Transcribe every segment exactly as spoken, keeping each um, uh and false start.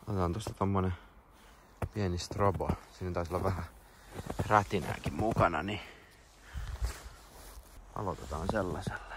Otetaan tosta tommonen pieni strobo. Siinä taisi olla vähän rätinääkin mukana, niin aloitetaan sellaisella.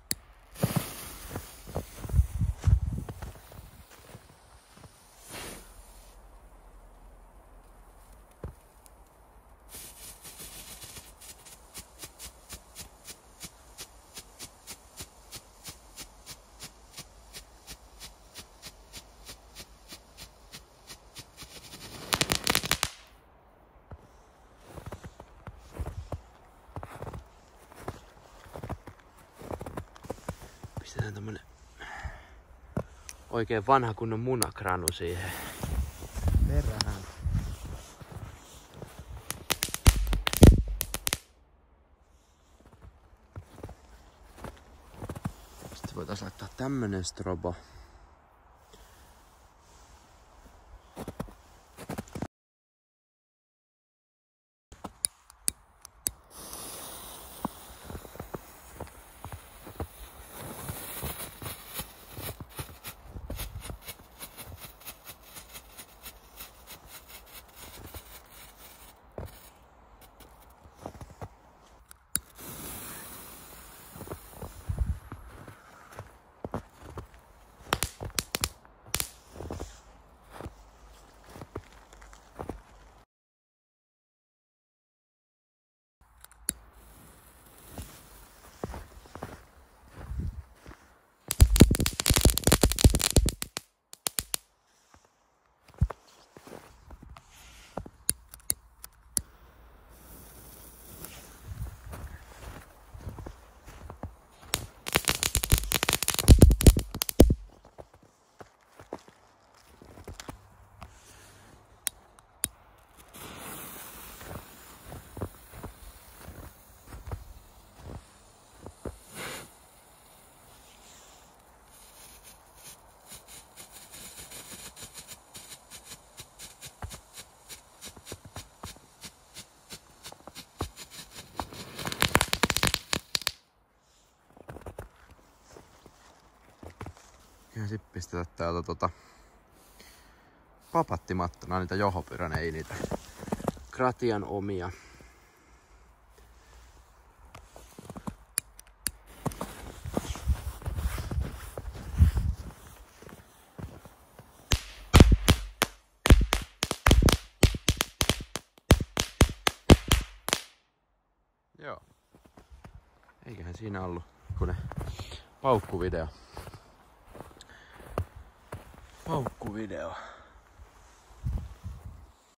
Pistetään tämmönen oikein vanha kunnon munakranu siihen perään. Sitten voitais laittaa tämmönen strobo. Ja sit pistetään täältä tota papattimattona niitä johopyrän, ei niitä Gratian omia. Joo. Eiköhän siinä ollut kun paukkuvideo. Paukkuvideo.